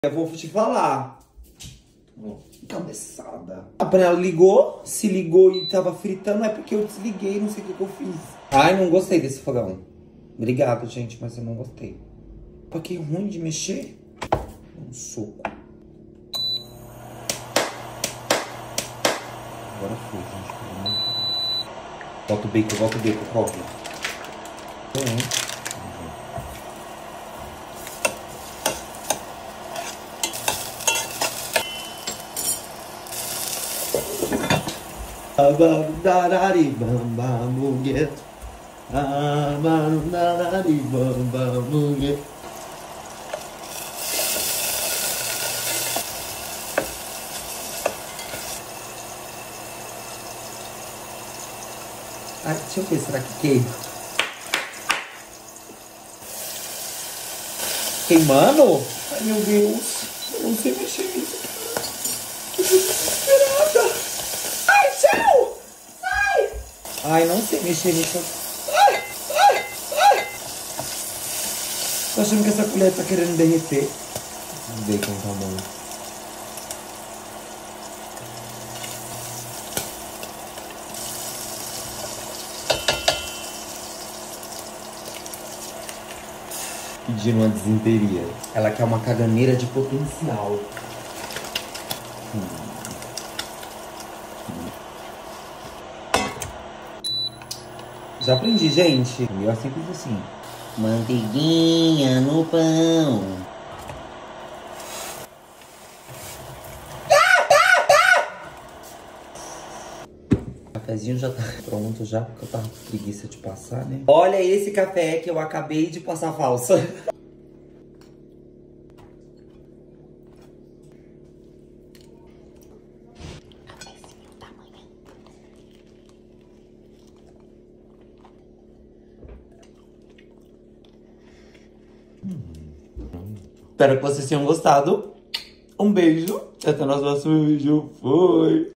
Eu vou te falar. Cabeçada. A panela ligou, se ligou e tava fritando, é porque eu desliguei, não sei o que eu fiz. Ai, não gostei desse fogão. Obrigado, gente, mas eu não gostei. Que ruim de mexer. Um soco. Agora foi, gente. Volta o bacon, corre. Tem. Ai, deixa eu ver, será que queima? Queimando? Ai, meu Deus. Eu não sei mexer nisso. Que desesperada. Ai, tchau! Sai! Ai, não sei mexer nisso. Ai! Tô achando que essa colher tá querendo derreter. O bacon tá bom. Pedindo uma desinteria. Ela quer uma caganeira de potencial. Já aprendi, gente. O meu é simples assim. Manteiguinha no pão. O cafezinho já tá pronto já, porque eu tava com preguiça de passar, né? Olha esse café que eu acabei de passar falsa. Espero que vocês tenham gostado. Um beijo. Até o nosso próximo vídeo. Fui!